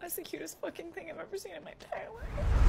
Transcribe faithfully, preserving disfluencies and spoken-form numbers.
It's the cutest fucking thing I've ever seen in my entire life.